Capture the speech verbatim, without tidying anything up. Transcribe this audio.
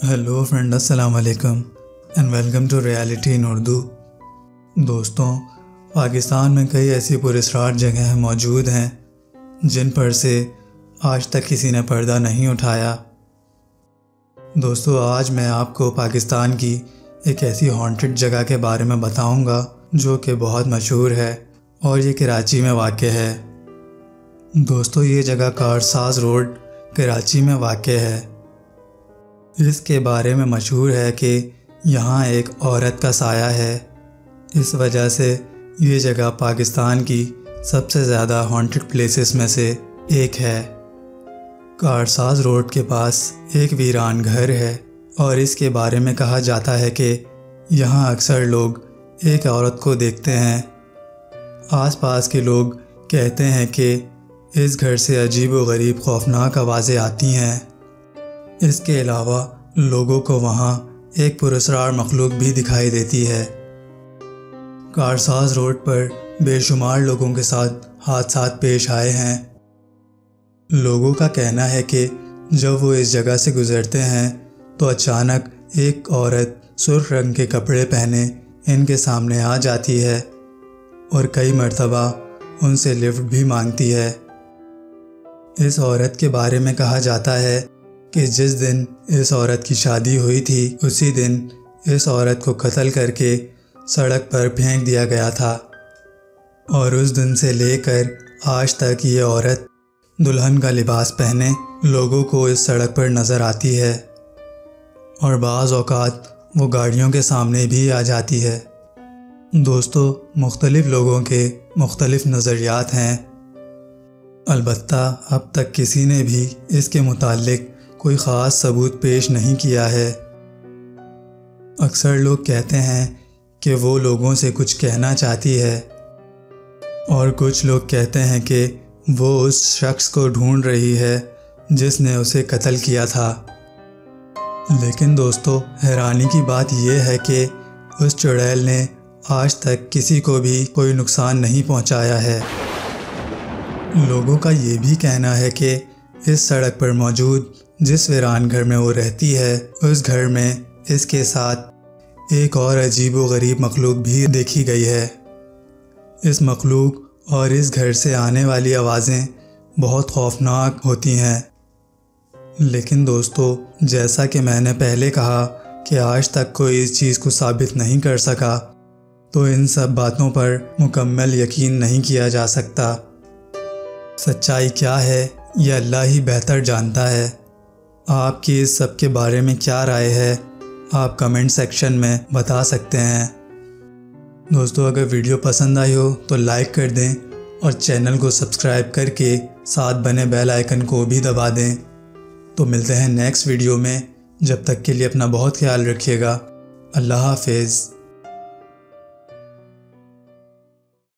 Hello friend, अस्सलाम वालेकुम and welcome to reality in Urdu. दोस्तों, पाकिस्तान में कई ऐसी पुरस्कार जगहें मौजूद हैं जिन पर से आज तक किसी ने पर्दा नहीं उठाया। दोस्तों, आज मैं आपको पाकिस्तान की एक ऐसी हॉन्टेड जगह के बारे में बताऊंगा जो कि बहुत मशहूर है और ये कराची में वाक़ है। दोस्तों, ये जगह कारसाज रोड कराची में वाक़ है। इसके बारे में मशहूर है कि यहाँ एक औरत का साया है। इस वजह से ये जगह पाकिस्तान की सबसे ज़्यादा हॉन्टेड प्लेसेस में से एक है। कारसाज रोड के पास एक वीरान घर है और इसके बारे में कहा जाता है कि यहाँ अक्सर लोग एक औरत को देखते हैं। आसपास के लोग कहते हैं कि इस घर से अजीब व गरीब खौफनाक आवाज़ें आती हैं। इसके अलावा लोगों को वहाँ एक पुरस्कार मखलूक भी दिखाई देती है। कारसाज रोड पर बेशुमार लोगों के साथ हादसात पेश आए हैं। लोगों का कहना है कि जब वो इस जगह से गुज़रते हैं तो अचानक एक औरत सुर्ख रंग के कपड़े पहने इनके सामने आ जाती है और कई मर्तबा उनसे लिफ्ट भी मांगती है। इस औरत के बारे में कहा जाता है कि जिस दिन इस औरत की शादी हुई थी उसी दिन इस औरत को कत्ल करके सड़क पर फेंक दिया गया था और उस दिन से लेकर आज तक ये औरत दुल्हन का लिबास पहने लोगों को इस सड़क पर नज़र आती है और बाज़ औक़ात वो गाड़ियों के सामने भी आ जाती है। दोस्तों, मुख्तलिफ़ लोगों के मुख्तलिफ़ नज़रियात हैं, अलबत्ता अब तक किसी ने भी इसके मुताल्लिक़ कोई ख़ास सबूत पेश नहीं किया है। अक्सर लोग कहते हैं कि वो लोगों से कुछ कहना चाहती है और कुछ लोग कहते हैं कि वो उस शख्स को ढूंढ रही है जिसने उसे कत्ल किया था। लेकिन दोस्तों, हैरानी की बात यह है कि उस चुड़ैल ने आज तक किसी को भी कोई नुकसान नहीं पहुंचाया है। लोगों का ये भी कहना है कि इस सड़क पर मौजूद जिस वीरान घर में वो रहती है उस घर में इसके साथ एक और अजीब व गरीब मखलूक भी देखी गई है। इस मखलूक और इस घर से आने वाली आवाज़ें बहुत खौफनाक होती हैं। लेकिन दोस्तों, जैसा कि मैंने पहले कहा कि आज तक कोई इस चीज़ को साबित नहीं कर सका, तो इन सब बातों पर मुकम्मल यकीन नहीं किया जा सकता। सच्चाई क्या है ये अल्लाह ही बेहतर जानता है। आपकी इस सब के बारे में क्या राय है, आप कमेंट सेक्शन में बता सकते हैं। दोस्तों, अगर वीडियो पसंद आई हो तो लाइक कर दें और चैनल को सब्सक्राइब करके साथ बने बेल आइकन को भी दबा दें। तो मिलते हैं नेक्स्ट वीडियो में। जब तक के लिए अपना बहुत ख्याल रखिएगा। अल्लाह हाफिज़।